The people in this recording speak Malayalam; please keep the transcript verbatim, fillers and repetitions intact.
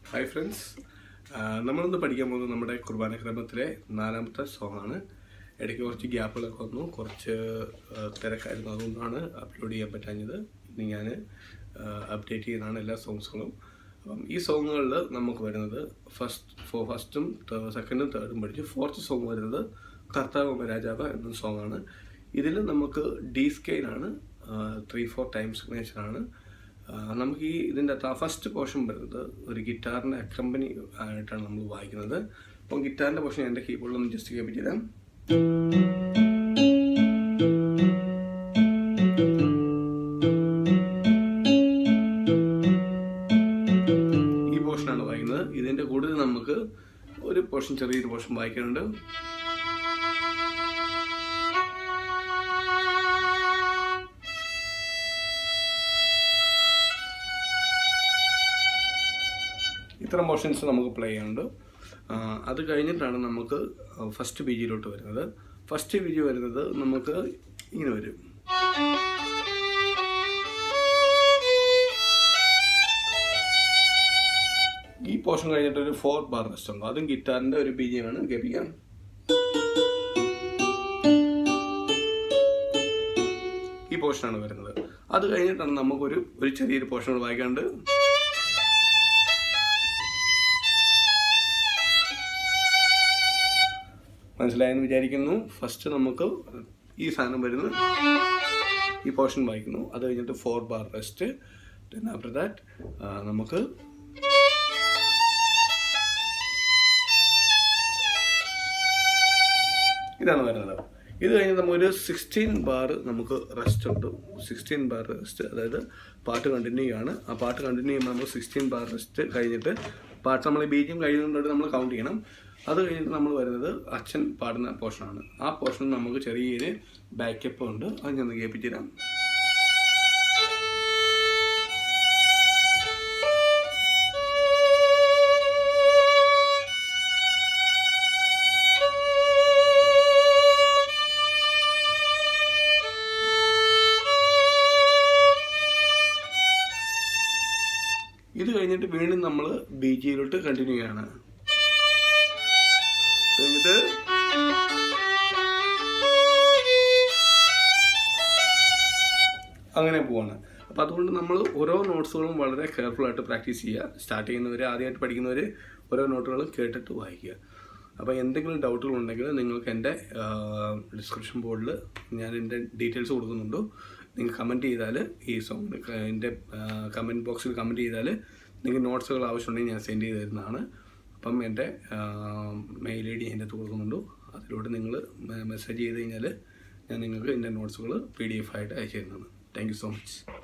Hi friends, നമ്മളിന്ന് പഠിക്കാൻ പോകുന്നത് നമ്മുടെ കുർബാന ക്രമത്തിലെ നാലാമത്തെ സോങ് ആണ്. ഇടയ്ക്ക് കുറച്ച് ഗ്യാപ്പുകളൊക്കെ വന്നു, കുറച്ച് തിരക്കായിരുന്നു, അതുകൊണ്ടാണ് അപ്ലോഡ് ചെയ്യാൻ പറ്റാഞ്ഞത്. ഇനി ഞാൻ അപ്ഡേറ്റ് ചെയ്യുന്നതാണ് എല്ലാ സോങ്സുകളും. അപ്പം ഈ സോങ്ങുകളിൽ നമുക്ക് വരുന്നത് ഫസ്റ്റ് ഫോ ഫസ്റ്റും സെക്കൻഡും തേർഡും പഠിച്ചു. ഫോർത്ത് സോങ് വരുന്നത് കർത്താവ് രാജാവ് എന്ന സോങ് ആണ്. ഇതിൽ നമുക്ക് ഡി സ്കെയിലാണ്, ത്രീ ഫോർ ടൈംസ് സിഗ്നേച്ചറാണ്. നമുക്ക് ഈ ഇതിൻ്റെ ഫസ്റ്റ് പോർഷൻ വരുന്നത് ഒരു ഗിറ്റാറിൻ്റെ അക്കമ്പനി ആയിട്ടാണ് നമ്മൾ വായിക്കുന്നത്. അപ്പം ഗിറ്റാറിൻ്റെ പോർഷൻ എൻ്റെ കീബോർഡിൽ ഒന്ന് ജസ്റ്റ് കേൾപ്പിച്ച് തരാം. ഈ പോർഷനാണ് വായിക്കുന്നത്. ഇതിൻ്റെ കൂടുതൽ നമുക്ക് ഒരു പോർഷൻ, ചെറിയൊരു പോർഷൻ വായിക്കാനുണ്ട്. ഇത്തരം പോർഷൻസ് നമുക്ക് പ്ലേ ചെയ്യാനുണ്ട്. അത് കഴിഞ്ഞിട്ടാണ് നമുക്ക് ഫസ്റ്റ് ബി ജിയിലോട്ട് വരുന്നത്. ഫസ്റ്റ് ബി ജി വരുന്നത് നമുക്ക് ഇങ്ങനെ വരും. ഈ പോർഷൻ കഴിഞ്ഞിട്ട് ഒരു ഫോർ ബാർ റെസ്റ്റ് ഉണ്ട്. അതും ഗിറ്റാറിൻ്റെ ഒരു ബി ജി ആണ്, കേൾപ്പിക്കാം. ഈ പോർഷനാണ് വരുന്നത്. അത് കഴിഞ്ഞിട്ടാണ് നമുക്കൊരു ഒരു ചെറിയൊരു പോർഷൻ വായിക്കാണ്ട്. മനസ്സിലായെന്ന് വിചാരിക്കുന്നു. ഫസ്റ്റ് നമുക്ക് ഈ സാധനം വരുന്നു, ഈ പോർഷൻ വായിക്കുന്നു. അത് കഴിഞ്ഞിട്ട് four bar rest. Then after that നമുക്ക് ഇതാണ് വരുന്നത്. ഇത് കഴിഞ്ഞ് നമുക്കൊരു സിക്സ്റ്റീൻ ബാർ നമുക്ക് റെസ്റ്റ് ഉണ്ട്. സിക്സ്റ്റീൻ ബാർ റെസ്റ്റ്, അതായത് പാട്ട് കണ്ടിന്യൂ ചെയ്യാണ്. ആ പാട്ട് കണ്ടിന്യൂ ചെയ്യുമ്പോൾ നമ്മൾ സിക്സ്റ്റീൻ ബാർ റെസ്റ്റ് കഴിഞ്ഞിട്ട് പാട്ട് നമ്മൾ ബീജിയം കഴിയുന്നതുകൊണ്ട് നമ്മൾ കൗണ്ട് ചെയ്യണം. അത് കഴിഞ്ഞിട്ട് നമ്മൾ വരുന്നത് അച്ഛൻ പാടുന്ന പോർഷനാണ്. ആ പോർഷൻ നമുക്ക് ചെറിയൊരു ബാക്കപ്പ് ഉണ്ട്, അത് ഞാൻ കേൾപ്പിച്ചു തരാം. ഇത് കഴിഞ്ഞിട്ട് വീണ്ടും നമ്മൾ ബി ജിയിലോട്ട് കണ്ടിന്യൂ ചെയ്യാണ്. കഴിഞ്ഞിട്ട് അങ്ങനെ പോവാണ്. അപ്പം അതുകൊണ്ട് നമ്മൾ ഓരോ നോട്ട്സുകളും വളരെ കെയർഫുൾ ആയിട്ട് പ്രാക്ടീസ് ചെയ്യുക. സ്റ്റാർട്ട് ചെയ്യുന്നവർ, ആദ്യമായിട്ട് പഠിക്കുന്നവർ ഓരോ നോട്ടുകളും കേട്ടിട്ട് വായിക്കുക. അപ്പോൾ എന്തെങ്കിലും ഡൗട്ടുകൾ ഉണ്ടെങ്കിൽ നിങ്ങൾക്ക് എൻ്റെ ഡിസ്ക്രിപ്ഷൻ ബോർഡിൽ ഞാൻ എൻ്റെ ഡീറ്റെയിൽസ് കൊടുക്കുന്നുണ്ട്. നിങ്ങൾ കമൻറ്റ് ചെയ്താൽ, ഈ സോങ് എൻ്റെ കമൻറ്റ് ബോക്സിൽ കമൻറ്റ് ചെയ്താൽ നിങ്ങൾക്ക് നോട്ട്സുകൾ ആവശ്യമുണ്ടെങ്കിൽ ഞാൻ സെൻഡ് ചെയ്ത് തരുന്നതാണ്. അപ്പം എൻ്റെ മെയിൽ ഐ ഡി അതിൻ്റെ അകത്ത് കൊടുക്കുന്നുണ്ട്. അതിലൂടെ നിങ്ങൾ മെസ്സേജ് ചെയ്ത് കഴിഞ്ഞാൽ ഞാൻ നിങ്ങൾക്ക് എൻ്റെ നോട്ട്സുകൾ പി ഡി എഫ് ആയിട്ട് അയച്ചു തരുന്നതാണ്. Thank you so much.